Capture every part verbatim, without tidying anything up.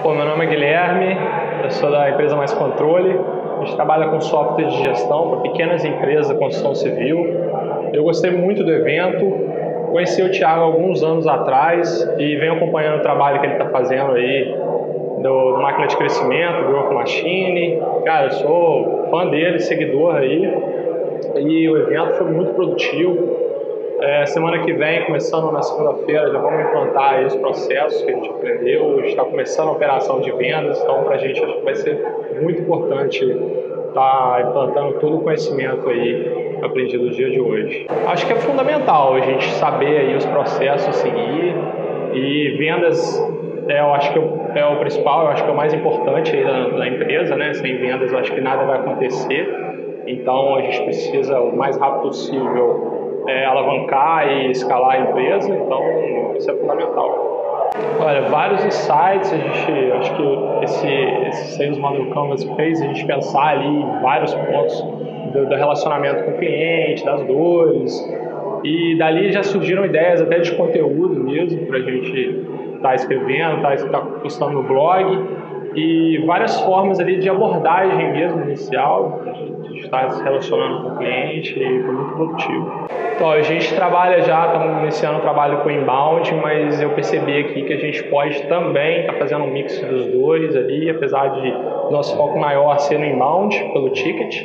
Pô, meu nome é Guilherme, eu sou da empresa Mais Controle. A gente trabalha com software de gestão para pequenas empresas da construção civil. Eu gostei muito do evento, conheci o Thiago há alguns anos atrás e venho acompanhando o trabalho que ele está fazendo aí do, do Máquina de Crescimento, Growth Machine. Cara, eu sou fã dele, seguidor aí, e o evento foi muito produtivo. É, semana que vem, começando na segunda-feira, já vamos implantar aí os processos que a gente aprendeu. A gente está começando a operação de vendas, então para a gente acho que vai ser muito importante estar implantando todo o conhecimento aí aprendido no dia de hoje. Acho que é fundamental a gente saber aí os processos a seguir, e vendas é, eu acho que é o principal, eu acho que é o mais importante aí da, da empresa, né? Sem vendas eu acho que nada vai acontecer, então a gente precisa o mais rápido possível É, alavancar e escalar a empresa, então isso é fundamental. Olha, vários insights, a gente, acho que esse, esse Sales Model Canvas fez a gente pensar ali em vários pontos do, do relacionamento com o cliente, das dores, e dali já surgiram ideias até de conteúdo mesmo para a gente estar tá escrevendo, estar tá, tá postando no blog, e várias formas ali de abordagem mesmo inicial, de estar se relacionando com o cliente, e foi muito produtivo. Então, a gente trabalha já, estamos iniciando um trabalho com inbound, mas eu percebi aqui que a gente pode também estar tá fazendo um mix dos dois ali, apesar de nosso foco maior ser no inbound, pelo ticket,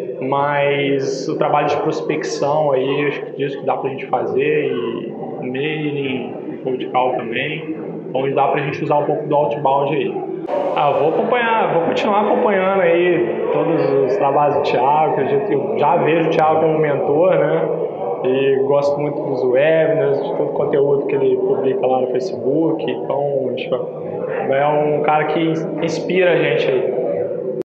mas o trabalho de prospecção aí, acho que disso que dá para a gente fazer, e mailing, e cold call também, onde dá para a gente usar um pouco do outbound aí. Ah, vou acompanhar, vou continuar acompanhando aí todos os trabalhos do Thiago, que eu já vejo o Thiago como mentor, né? E gosto muito dos webinars, de todo o conteúdo que ele publica lá no Facebook, então é um cara que inspira a gente aí.